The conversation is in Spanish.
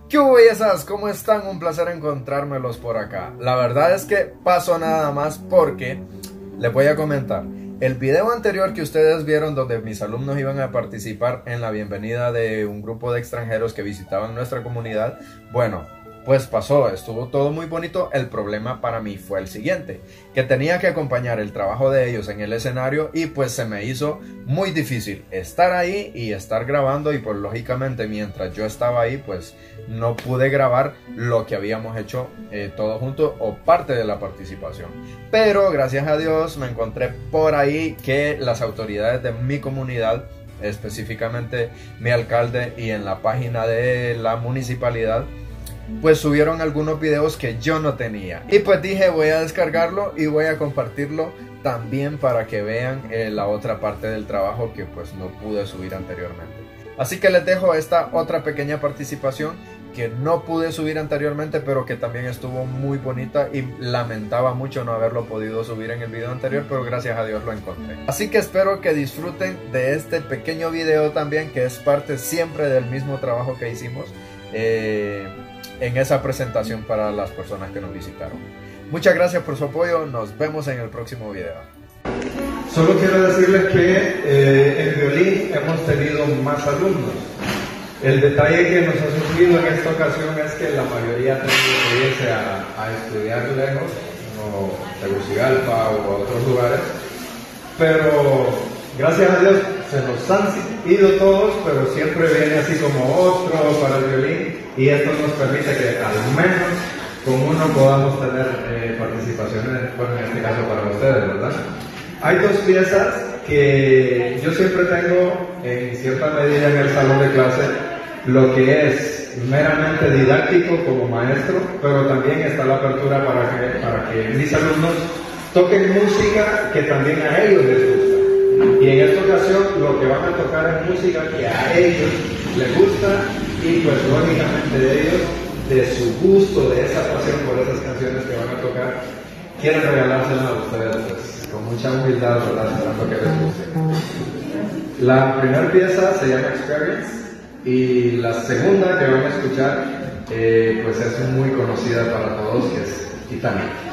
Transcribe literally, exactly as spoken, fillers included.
¿Qué hubo, bellezas? ¿Cómo están? Un placer encontrármelos por acá. La verdad es que pasó nada más porque les voy a comentar. El video anterior que ustedes vieron donde mis alumnos iban a participar en la bienvenida de un grupo de extranjeros que visitaban nuestra comunidad, bueno, pues pasó, estuvo todo muy bonito. El problema para mí fue el siguiente, que tenía que acompañar el trabajo de ellos en el escenario y pues se me hizo muy difícil estar ahí y estar grabando, y pues lógicamente mientras yo estaba ahí pues no pude grabar lo que habíamos hecho eh, todos juntos o parte de la participación. Pero gracias a Dios me encontré por ahí que las autoridades de mi comunidad, específicamente mi alcalde, y en la página de la municipalidad, pues subieron algunos videos que yo no tenía, y pues dije voy a descargarlo y voy a compartirlo también para que vean eh, la otra parte del trabajo que pues no pude subir anteriormente. Así que les dejo esta otra pequeña participación que no pude subir anteriormente, pero que también estuvo muy bonita, y lamentaba mucho no haberlo podido subir en el video anterior, pero gracias a Dios lo encontré. Así que espero que disfruten de este pequeño video también, que es parte siempre del mismo trabajo que hicimos eh, en esa presentación para las personas que nos visitaron. Muchas gracias por su apoyo, nos vemos en el próximo video. Solo quiero decirles que eh, en violín hemos tenido más alumnos. El detalle que nos ha surgido en esta ocasión es que la mayoría tiene que irse a, a estudiar lejos, como Tegucigalpa o a otros lugares, pero gracias a Dios se nos han ido todos, pero siempre viene así como otro para el violín, y esto nos permite que al menos con uno podamos tener eh, participaciones, bueno, en este caso para ustedes, ¿verdad? Hay dos piezas que yo siempre tengo en cierta medida en el salón de clase, lo que es meramente didáctico como maestro, pero también está la apertura para que, para que mis alumnos toquen música que también a ellos les gusta. Y en esta ocasión lo que van a tocar es música que a ellos les gusta, y pues lógicamente de ellos, de su gusto, de esa pasión por esas canciones que van a tocar, quieren regalárselas a ustedes, pues, con mucha humildad, ¿verdad? Esperando que les guste. La primera pieza se llama Experience, y la segunda que van a escuchar eh, pues es muy conocida para todos, que es Titanic.